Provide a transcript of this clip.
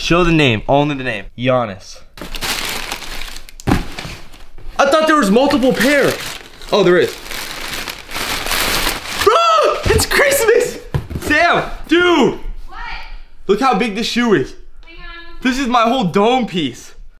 Show the name, only the name. Giannis. I thought there was multiple pairs. Oh, there is. Bro, it's Christmas! Sam, dude! What? Look how big this shoe is. Hang on. This is my whole dome piece.